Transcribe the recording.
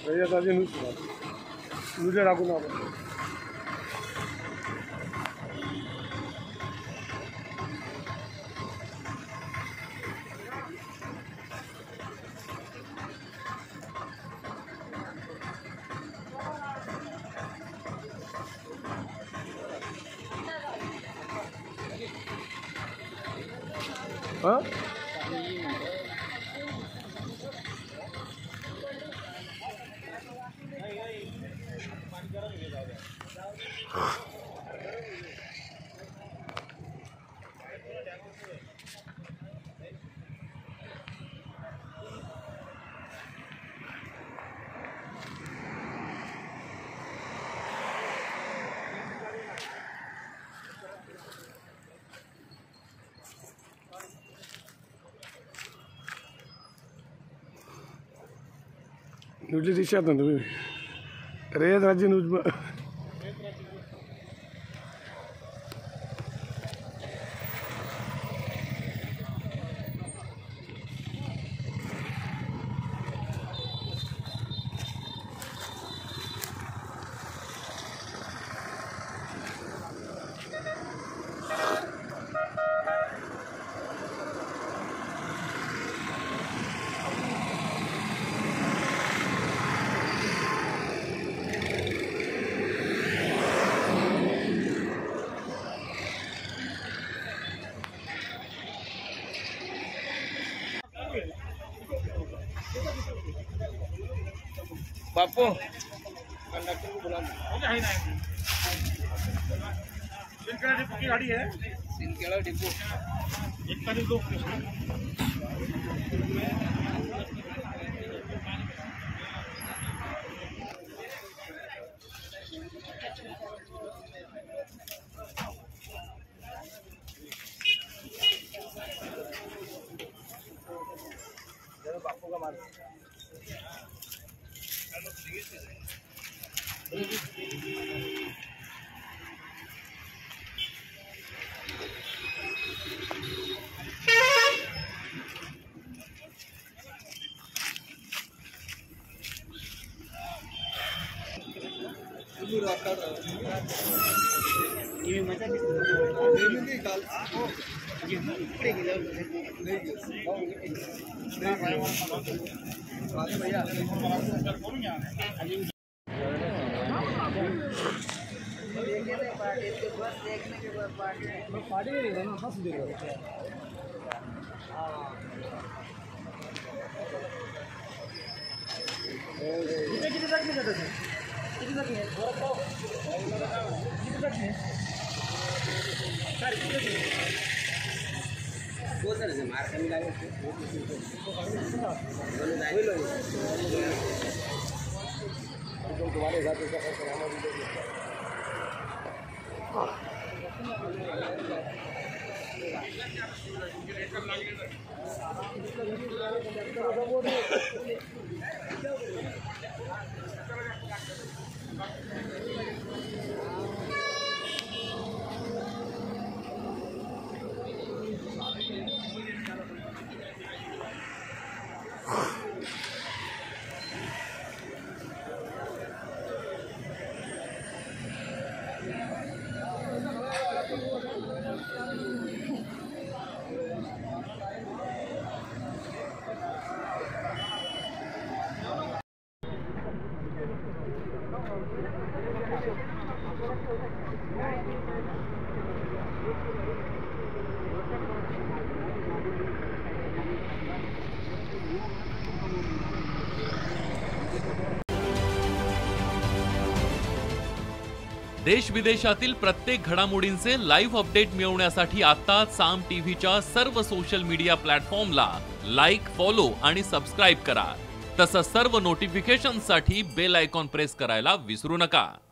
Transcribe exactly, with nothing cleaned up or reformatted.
रैयत news news टाकून आपण हाँ न्यूज दिशा ना तुम्ही रैयत राज्य न्यूज में बापू कंडक्टर को बुला सिंकेला डिपो की गाड़ी है। सिंकेला डिपो एक तारीख दो बापू का मार ये मजा नहीं काल ये इकडे गेल्यावर नाही भैया करून घ्या देखने के बाद पार्टी में रहना हंस दे कितने तक में जाते थे कितने तक में कितने तक में सर कितने वो सर से मार कमी लागे तो तुम्हारे साथ ऐसा कर हमारी देश विदेशातील प्रत्येक घडामोडींचे लाईव्ह अपडेट मिळवण्यासाठी आता साम टीव्हीच्या सर्व सोशल मीडिया प्लॅटफॉर्मला लाईक, फॉलो आणि सबस्क्राइब करा। तसंच सर्व नोटिफिकेशनसाठी बेल आयकॉन प्रेस करायला विसरू नका।